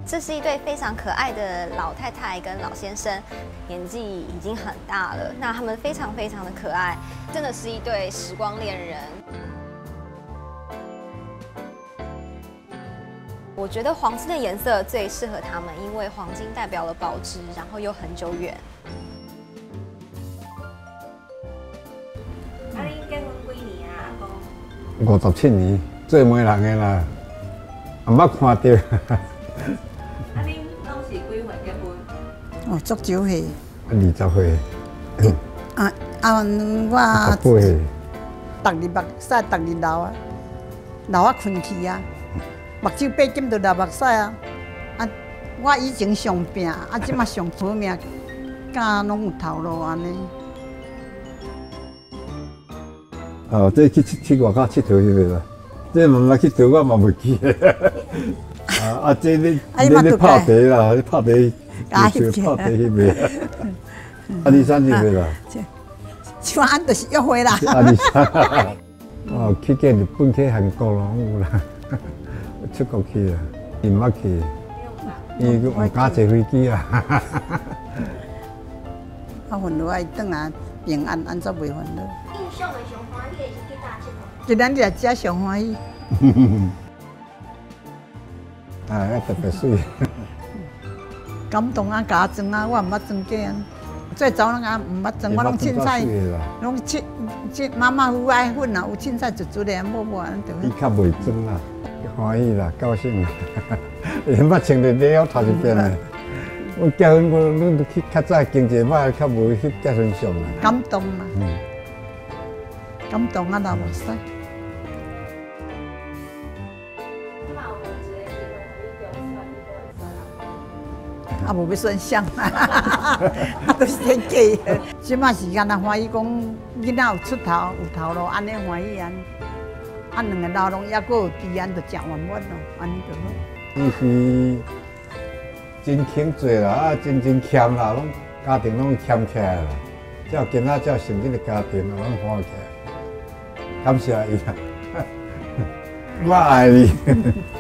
这是一对非常可爱的老太太跟老先生，年纪已经很大了。那他们非常非常的可爱，真的是一对时光恋人。我觉得黄金的颜色最适合他们，因为黄金代表了保值，然后又很久远。 啊，你结婚几年啊，阿公 ？57年，做媒人的啦，也捌看到。 啊，恁拢是几岁结婚？ 哦，足少岁。 20岁。 我 18岁。 逐日目屎，逐日流啊，流啊困去啊，目睭八点就流目屎啊。啊，我以前上病，啊，即马上好命，敢拢有头路安尼。 哦，这去外口佚佗迄个啦，这慢慢佚佗我嘛袂记。这你拍茶啦，你拍茶，就是拍茶迄个。23几岁啦？ 像俺就是约会啦。 23。哦，去过日本、去韩国拢有啦，出国去啦，伊毋捌去，伊唔敢坐飞机啦。 啊，烦恼爱转来平安，安怎袂烦恼？ 印象的上欢喜的是去搭车。 今咱来遮上欢喜。 啊，特别水。 感动啊，加装啊，我毋捌装过。最早那个毋捌装，我拢凊彩，拢凊妈妈糊爱粉啊，有凊彩就煮咧，抹安就。 伊较袂装啦，欢喜啦，高兴啦。伊捌穿着了头一遍嘞。我结婚阮去较早经济歹，较无翕结婚相啦。 感动嘛。感动啊，流目屎。啊，无要选相，啊，都是天假的。即马时间啊，欢喜讲囡仔有出头有头路，安尼欢喜安。啊，两个老拢还佫有治安，就诚圆满咯，安尼就好。 伊是真肯做啦，啊，真谦啦，拢家庭拢谦起来啦。照今仔照成这个家庭拢好起来，感谢伊啦，我爱你。